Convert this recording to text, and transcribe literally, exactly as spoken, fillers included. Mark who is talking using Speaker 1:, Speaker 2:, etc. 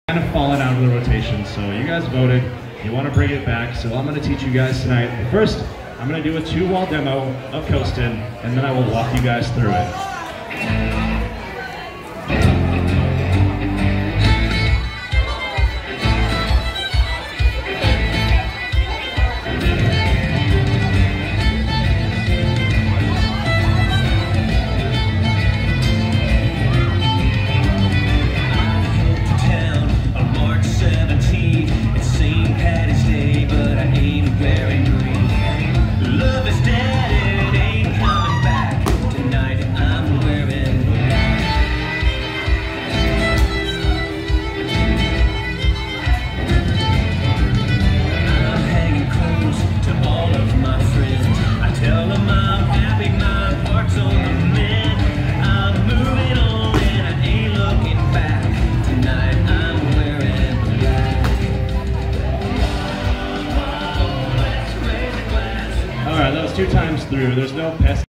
Speaker 1: kind of fallen out of the rotation, so you guys voted. You want to bring it back, so I'm going to teach you guys tonight. But first, I'm going to do a two-wall demo of Coastin', and then I will walk you guys through it. Alright, that was two times through. There's no pest.